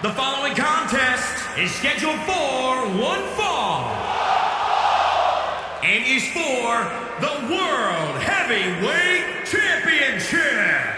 The following contest is scheduled for one fall and is for the World Heavyweight Championship.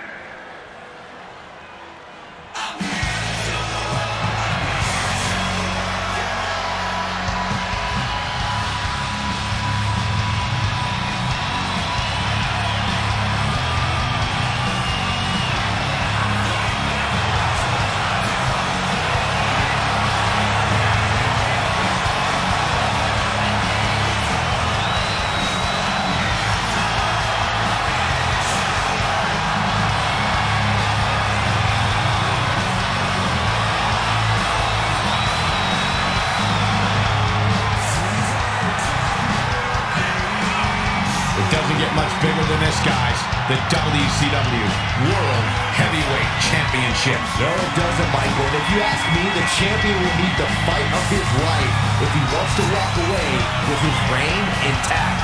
Much bigger than this, guys. The WCW World Heavyweight Championship. No, it doesn't, Michael. And if you ask me, the champion will need the fight of his life if he wants to walk away with his reign intact.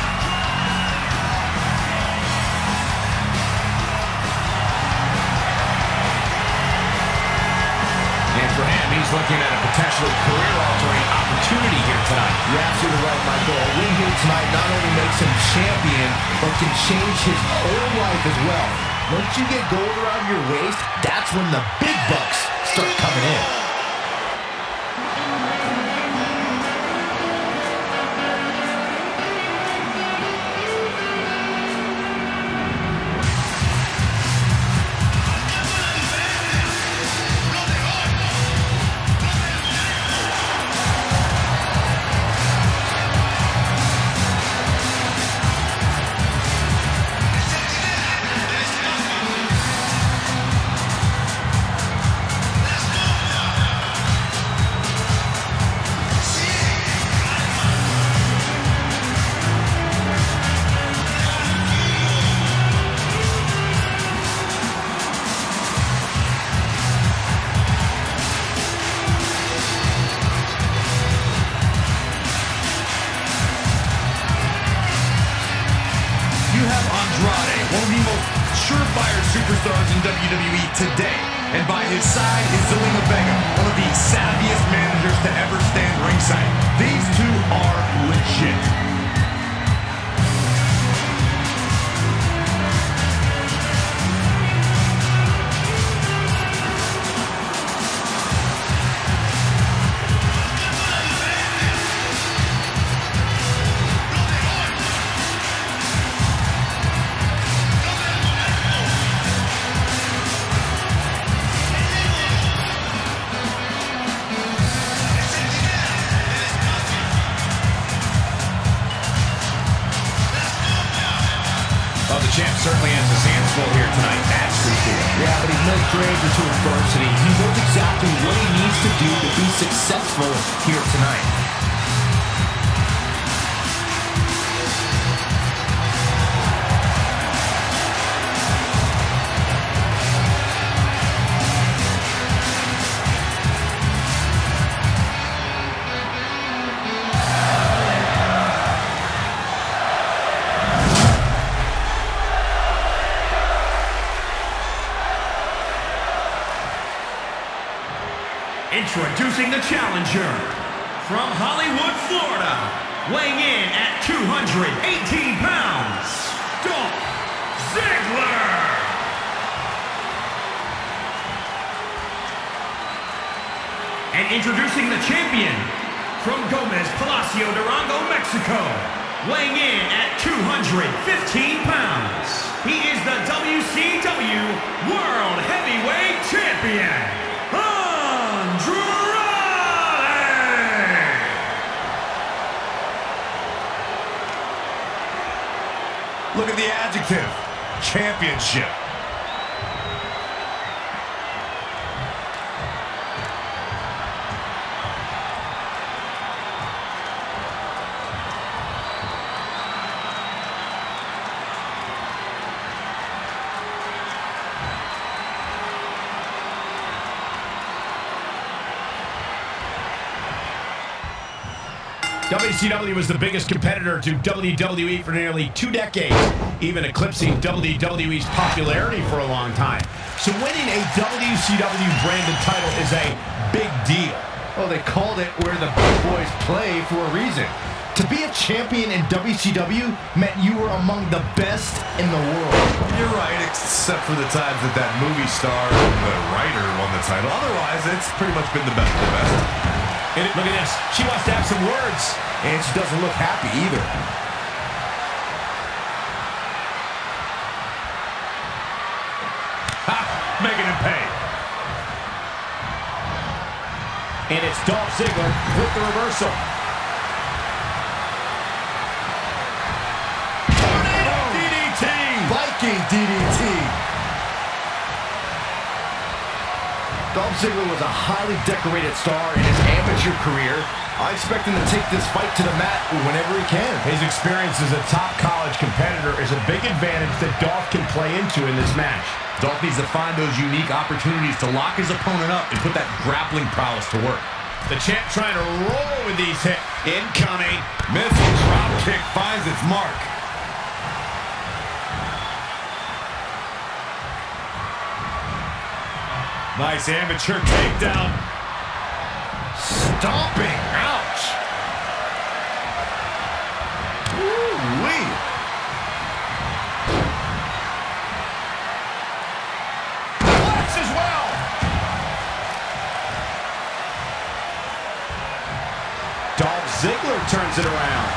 And for him, he's looking at a potentially career-altering opportunity here tonight. You're absolutely right, Michael. A win here tonight not only makes him champion, but can change his whole life as well. Once you get gold around your waist, that's when the big bucks start coming in. Andrade, one of the most surefire superstars in WWE today. And by his side is Zelina Vega, one of the savviest managers to ever stand ringside. These two are legit. Well, the champ certainly has his hands full here tonight, that's for sure. Yeah, but he's no stranger to adversity. He knows exactly what he needs to do to be successful here tonight. Introducing the challenger from Hollywood, Florida, weighing in at 218 pounds, Dolph Ziggler. And introducing the champion from Gomez Palacio, Durango, Mexico, weighing in at 215 pounds. He is the WCW World Heavyweight Champion. Look at the adjective, championship. WCW was the biggest competitor to WWE for nearly 2 decades, even eclipsing WWE's popularity for a long time. So winning a WCW branded title is a big deal. Well, they called it where the big boys play for a reason. To be a champion in WCW meant you were among the best in the world. You're right, except for the times that movie star and the writer won the title. Otherwise, it's pretty much been the best of the best. And look at this. She wants to have some words. And she doesn't look happy either. Ha! Making him pay. And it's Dolph Ziggler with the reversal. Viking DDT. Dolph Ziggler was a highly decorated star in his amateur career. I expect him to take this fight to the mat whenever he can. His experience as a top college competitor is a big advantage that Dolph can play into in this match. Dolph needs to find those unique opportunities to lock his opponent up and put that grappling prowess to work. The champ trying to roll with these hits. Incoming. Missile drop kick finds its mark. Nice amateur takedown. Stomping. Ouch. Woo-wee. Flex as well. Dolph Ziggler turns it around.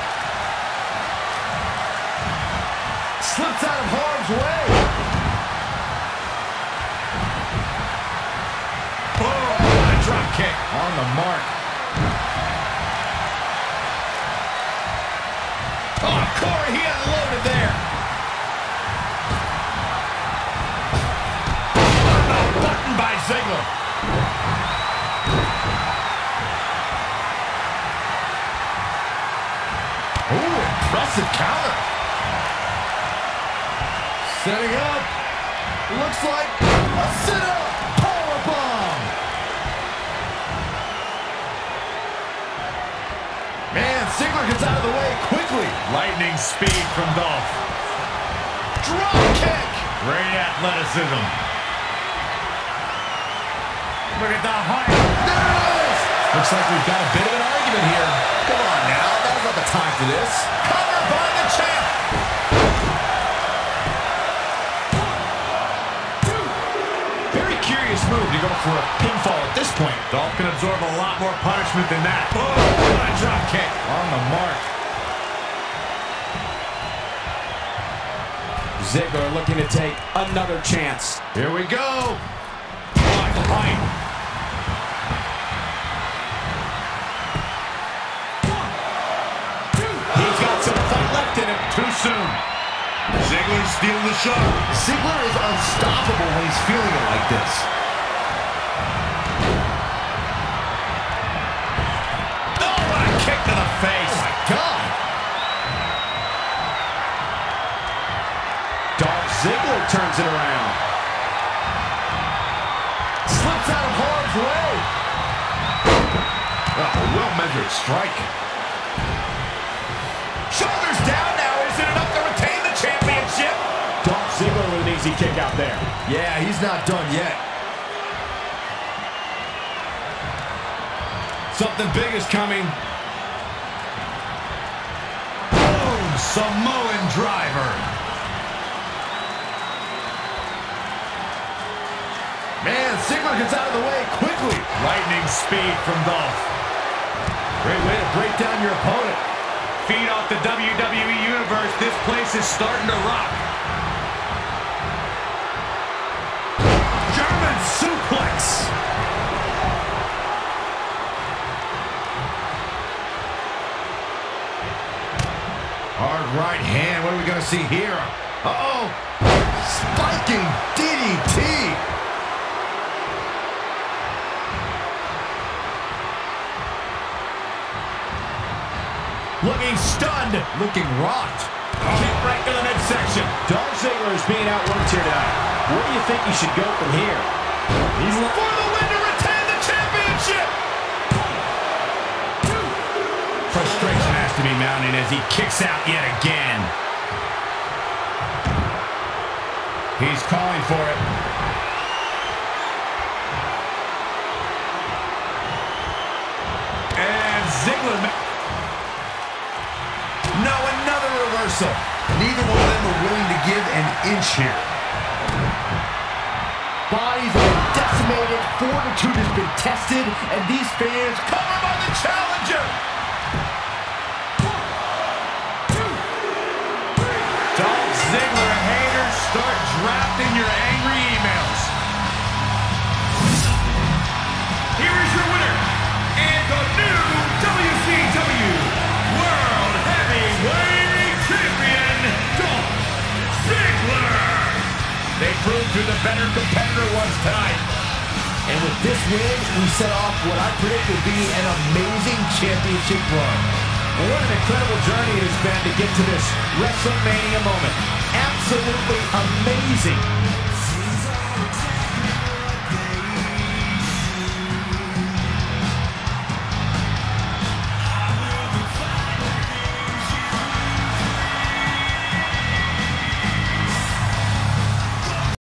Slips out of harm's way. Drop kick On the mark. Oh, Corey, he unloaded there. Button by Ziggler. Ooh, impressive counter. Setting up. Looks like a sit-up. Powerbomb. Man, Ziggler gets out of the way quickly. Lightning speed from Dolph. Drop kick. Great athleticism. Look at the height. There it is. Looks like we've got a bit of an argument here. Come on now. Now's not the time for this. Cover by the champ. Very curious move to go for a pinfall at this point. Dolph can absorb a lot more punishment than that. Oh, what a drop kick. On the mark. Ziggler looking to take another chance. Here we go. What height. He's got some fight left in him. Too soon. Ziggler stealing the show. Ziggler is unstoppable when he's feeling it like this. Oh, what a kick to the face. Oh my God. Dolph Ziggler turns it around. Slips out of harm's way. Oh, well-measured strike. Shoulders down now. Is it enough to retain the championship? Dolph Ziggler with an easy kick out there. Yeah, he's not done yet. Something big is coming. Boom! Samoan driver. Man, Ziggler gets out of the way quickly. Lightning speed from Dolph. Great way to break down your opponent. Feed off the WWE Universe. This place is starting to rock. German suplex. Hard right hand. What are we going to see here? Uh-oh. Spiking DDT. Looking stunned. Looking rocked. Kick right to the midsection. Dolph Ziggler is being outworked here tonight. Where do you think he should go from here? He's for the win to retain the championship. Frustration has to be mounting as he kicks out yet again. He's calling for it. Ziggler. No, another reversal. Neither one of them are willing to give an inch here. Bodies have been decimated, fortitude has been tested, and these fans Covered by the challenger. 1, 2, 3. Dolph Ziggler haters, start drafting your angry emails. Here is your winner, and the new WCW World Heavyweight Champion, Dolph Ziggler. They proved who the better competitor was tonight. And with this win, we set off what I predict will be an amazing championship run. What an incredible journey it has been to get to this WrestleMania moment. Absolutely amazing.